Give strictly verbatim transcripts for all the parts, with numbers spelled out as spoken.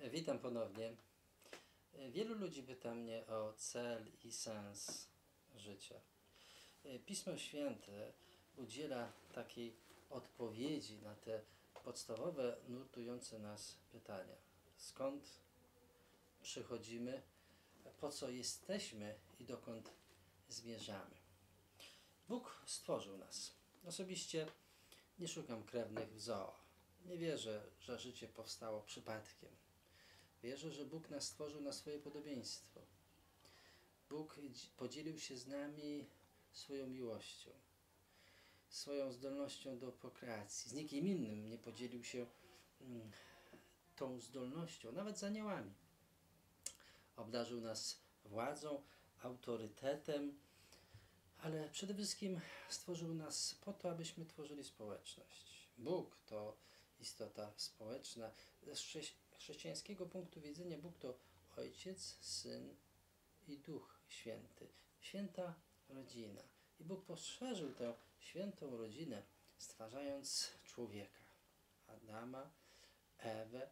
Witam ponownie. Wielu ludzi pyta mnie o cel i sens życia. Pismo Święte udziela takiej odpowiedzi na te podstawowe, nurtujące nas pytania. Skąd przychodzimy, po co jesteśmy i dokąd zmierzamy. Bóg stworzył nas. Osobiście nie szukam krewnych w zoo. Nie wierzę, że życie powstało przypadkiem. Wierzę, że Bóg nas stworzył na swoje podobieństwo. Bóg podzielił się z nami swoją miłością, swoją zdolnością do prokreacji. Z nikim innym nie podzielił się mm, tą zdolnością, nawet z aniołami. Obdarzył nas władzą, autorytetem, ale przede wszystkim stworzył nas po to, abyśmy tworzyli społeczność. Bóg to istota społeczna. Ze chrześcijańskiego punktu widzenia Bóg to Ojciec, Syn i Duch Święty. Święta rodzina. I Bóg poszerzył tę świętą rodzinę, stwarzając człowieka, Adama, Ewę.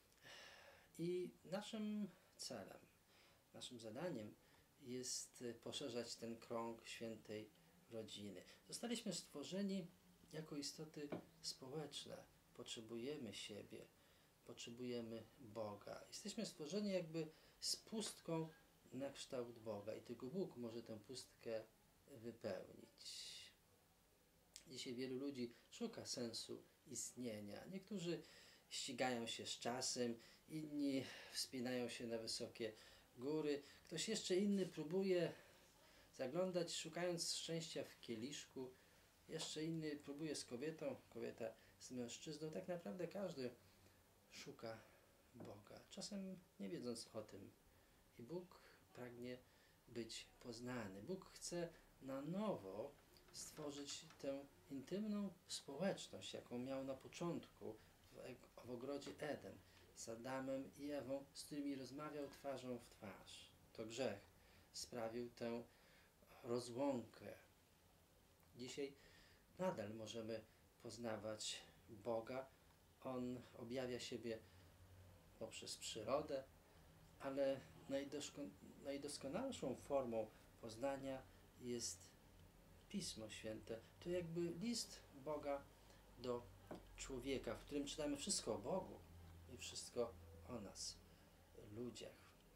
I naszym celem, naszym zadaniem jest poszerzać ten krąg świętej rodziny. Zostaliśmy stworzeni jako istoty społeczne. Potrzebujemy siebie, potrzebujemy Boga. Jesteśmy stworzeni jakby z pustką na kształt Boga i tylko Bóg może tę pustkę wypełnić. Dzisiaj wielu ludzi szuka sensu istnienia. Niektórzy ścigają się z czasem, inni wspinają się na wysokie góry. Ktoś jeszcze inny próbuje zaglądać, szukając szczęścia w kieliszku. Jeszcze inny próbuje z kobietą, kobieta z mężczyzną. Tak naprawdę każdy szuka Boga, czasem nie wiedząc o tym. I Bóg pragnie być poznany. Bóg chce na nowo stworzyć tę intymną społeczność, jaką miał na początku w, w ogrodzie Eden z Adamem i Ewą, z którymi rozmawiał twarzą w twarz. To grzech sprawił tę rozłąkę. Dzisiaj nadal możemy poznawać Boga. On objawia siebie poprzez przyrodę, ale najdoskonalszą formą poznania jest Pismo Święte. To jakby list Boga do człowieka, w którym czytamy wszystko o Bogu i wszystko o nas, ludziach.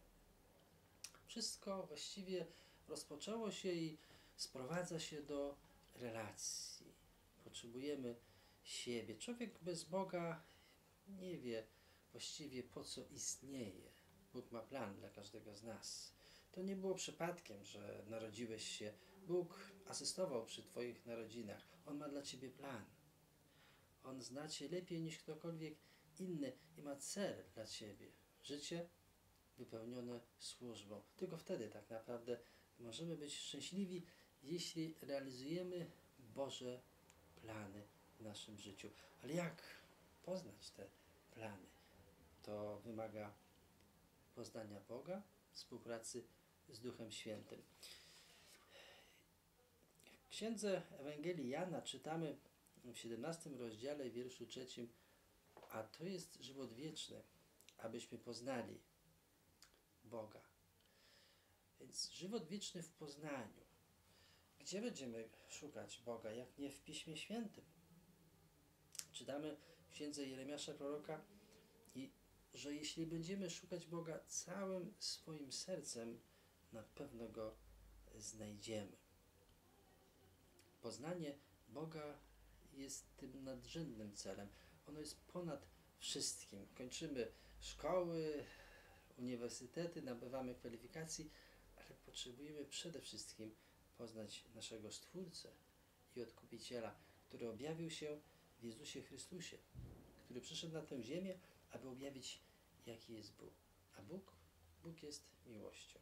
Wszystko właściwie rozpoczęło się i sprowadza się do relacji. Potrzebujemy siebie. Człowiek bez Boga nie wie właściwie, po co istnieje. Bóg ma plan dla każdego z nas. To nie było przypadkiem, że narodziłeś się. Bóg asystował przy Twoich narodzinach. On ma dla Ciebie plan. On zna Cię lepiej niż ktokolwiek inny i ma cel dla Ciebie. Życie wypełnione służbą. Tylko wtedy tak naprawdę możemy być szczęśliwi, jeśli realizujemy Boże plany w naszym życiu. Ale jak poznać te plany? To wymaga poznania Boga, współpracy z Duchem Świętym. W księdze Ewangelii Jana czytamy w siedemnastym rozdziale, wierszu trzecim: a to jest żywot wieczny, abyśmy poznali Boga. Więc żywot wieczny w poznaniu. Gdzie będziemy szukać Boga, jak nie w Piśmie Świętym? Czytamy w księdze Jeremiasza proroka, i że jeśli będziemy szukać Boga całym swoim sercem, na pewno Go znajdziemy. Poznanie Boga jest tym nadrzędnym celem. Ono jest ponad wszystkim. Kończymy szkoły, uniwersytety, nabywamy kwalifikacji, ale potrzebujemy przede wszystkim poznać naszego Stwórcę i Odkupiciela, który objawił się w Jezusie Chrystusie, który przyszedł na tę ziemię, aby objawić, jaki jest Bóg. A Bóg? Bóg jest miłością.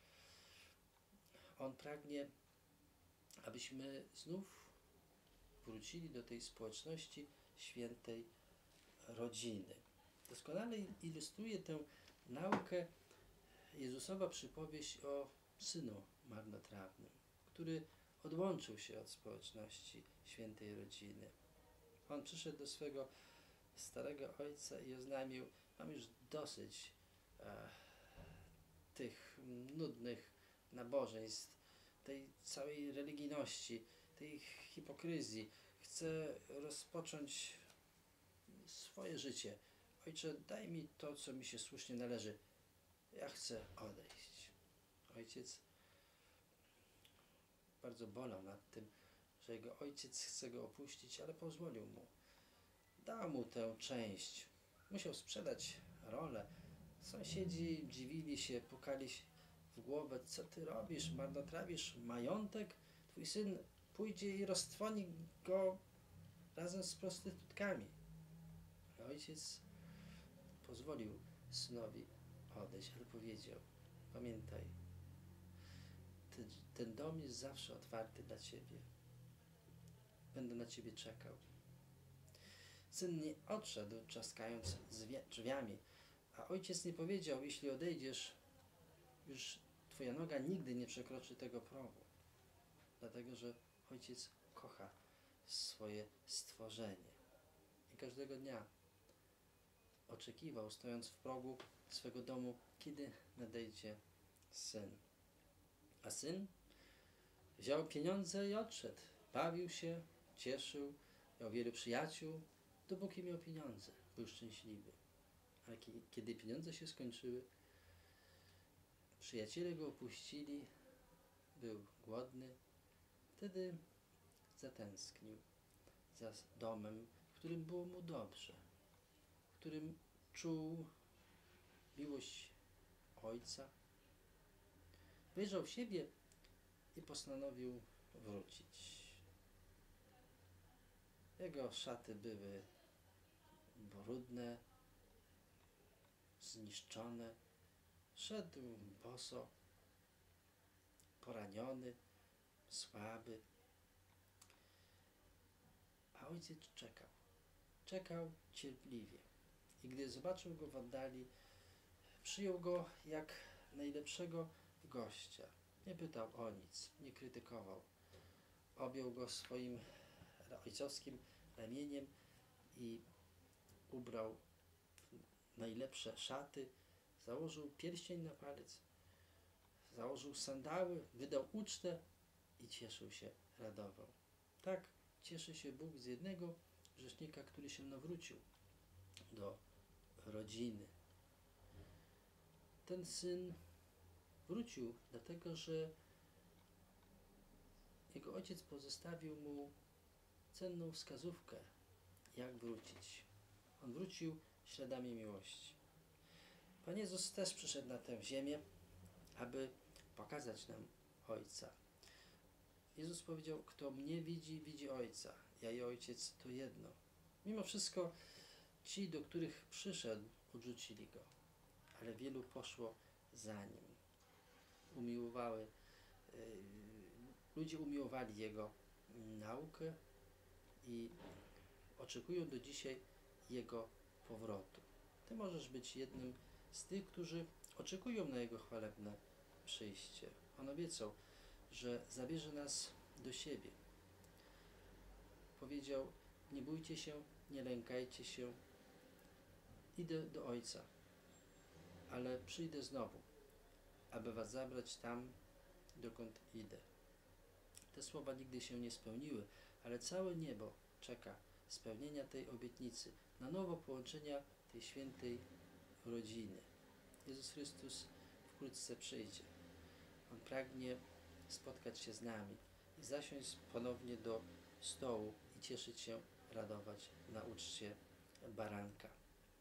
On pragnie, abyśmy znów wrócili do tej społeczności świętej rodziny. Doskonale ilustruje tę naukę Jezusowa przypowieść o synu marnotrawnym, który odłączył się od społeczności świętej rodziny. On przyszedł do swego starego ojca i oznajmił: mam już dosyć e, tych nudnych nabożeństw, tej całej religijności, tej hipokryzji. Chcę rozpocząć swoje życie. Ojcze, daj mi to, co mi się słusznie należy. Ja chcę odejść. Ojciec bardzo bolał nad tym, że jego ojciec chce go opuścić, ale pozwolił mu. Dał mu tę część. Musiał sprzedać rolę. Sąsiedzi dziwili się, pukali się w głowę: co ty robisz? Marnotrawisz majątek? Twój syn pójdzie i roztrwoni go razem z prostytutkami. Ale ojciec pozwolił synowi odejść, ale powiedział: pamiętaj, ten, ten dom jest zawsze otwarty dla ciebie. Będę na ciebie czekał. Syn nie odszedł, trzaskając drzwiami, a ojciec nie powiedział: jeśli odejdziesz, już twoja noga nigdy nie przekroczy tego progu. Dlatego, że ojciec kocha swoje stworzenie. I każdego dnia oczekiwał, stojąc w progu swego domu, kiedy nadejdzie syn. A syn wziął pieniądze i odszedł. Bawił się, cieszył, miał wielu przyjaciół, dopóki miał pieniądze. Był szczęśliwy. Ale kiedy pieniądze się skończyły, przyjaciele go opuścili, był głodny, wtedy zatęsknił za domem, w którym było mu dobrze, w którym czuł miłość ojca. Wyjrzał w siebie i postanowił wrócić. Jego szaty były brudne, zniszczone. Szedł boso, poraniony, słaby. A ojciec czekał. Czekał cierpliwie. I gdy zobaczył go w oddali, przyjął go jak najlepszego gościa. Nie pytał o nic, nie krytykował. Objął go swoim ojcowskim ramieniem i ubrał najlepsze szaty, założył pierścień na palec, założył sandały, wydał ucztę i cieszył się, radował. Tak cieszy się Bóg z jednego grzesznika, który się nawrócił do rodziny. Ten syn wrócił, dlatego że jego ojciec pozostawił mu cenną wskazówkę, jak wrócić. On wrócił śladami miłości. Pan Jezus też przyszedł na tę ziemię, aby pokazać nam Ojca. Jezus powiedział: kto mnie widzi, widzi Ojca. Ja i Ojciec to jedno. Mimo wszystko ci, do których przyszedł, odrzucili Go, ale wielu poszło za Nim. Umiłowały, yy, ludzie umiłowali Jego naukę i oczekują do dzisiaj Jego powrotu. Ty możesz być jednym z tych, którzy oczekują na Jego chwalebne przyjście. On obiecał, że zabierze nas do siebie. Powiedział: nie bójcie się, nie lękajcie się, idę do Ojca, ale przyjdę znowu, aby was zabrać tam, dokąd idę. Te słowa nigdy się nie spełniły, ale całe niebo czeka spełnienia tej obietnicy, na nowo połączenia tej świętej rodziny. Jezus Chrystus wkrótce przyjdzie. On pragnie spotkać się z nami i zasiąść ponownie do stołu i cieszyć się, radować na uczcie baranka.